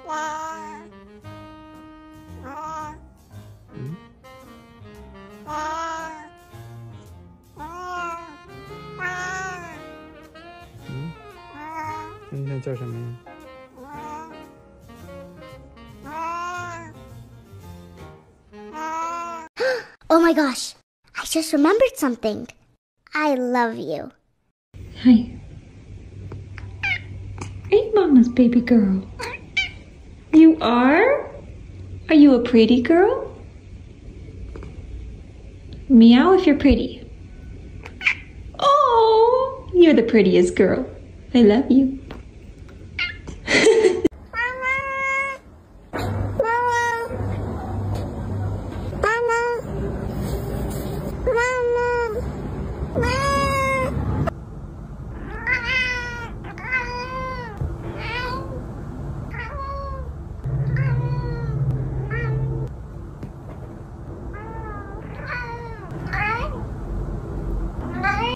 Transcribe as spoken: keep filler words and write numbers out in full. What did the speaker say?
嗯？嗯？那你想叫什么呀？ Oh my gosh, I just remembered something. I love you. Hi. Ain't Mama's baby girl. You are? Are you a pretty girl? Meow if you're pretty. Oh, you're the prettiest girl. I love you.